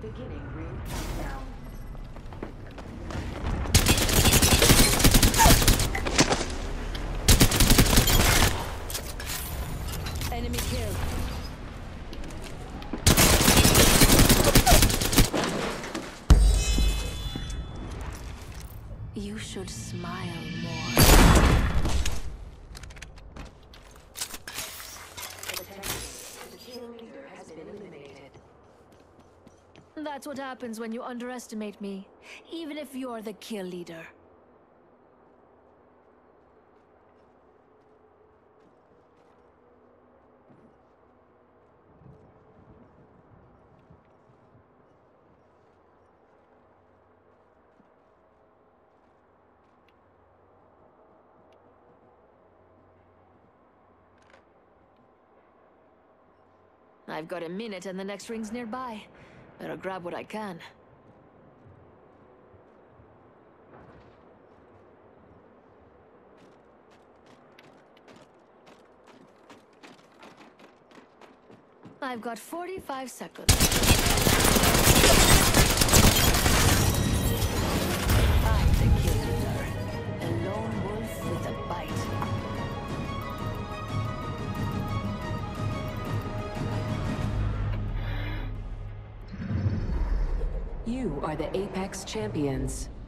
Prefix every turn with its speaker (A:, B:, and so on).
A: Beginning ring countdown.
B: Enemy kill. You should smile more.
A: The kill leader has been eliminated.
B: That's what happens when you underestimate me, even if you're the kill leader. I've got a minute and the next ring's nearby. Better grab what I can. I've got 45 seconds. I'm the kill leader. A lone wolf with a bite.
C: You are the Apex Champions.